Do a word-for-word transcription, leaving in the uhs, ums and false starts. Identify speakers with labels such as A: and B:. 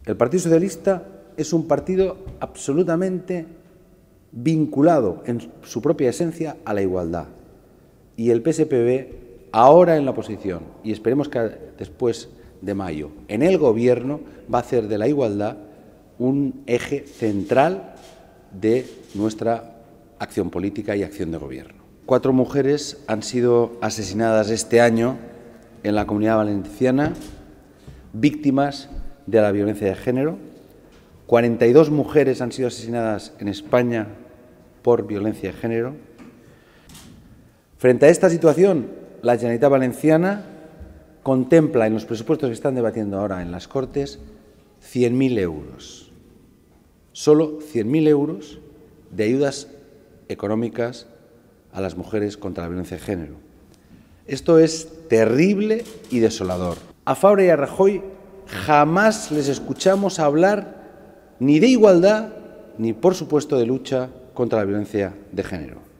A: El Partido Socialista es un partido absolutamente vinculado en su propia esencia a la igualdad. Y el P S P B, ahora en la oposición, y esperemos que después de mayo, en el Gobierno, va a hacer de la igualdad un eje central de nuestra acción política y acción de Gobierno. Cuatro mujeres han sido asesinadas este año en la Comunidad Valenciana, víctimas de la violencia de género. cuarenta y dos mujeres han sido asesinadas en España por violencia de género. Frente a esta situación, la Generalitat Valenciana contempla en los presupuestos que están debatiendo ahora en las Cortes cien mil euros. Solo cien mil euros de ayudas económicas a las mujeres contra la violencia de género. Esto es terrible y desolador. A Fabra y a Rajoy jamás les escuchamos hablar ni de igualdad ni, por supuesto, de lucha contra la violencia de género.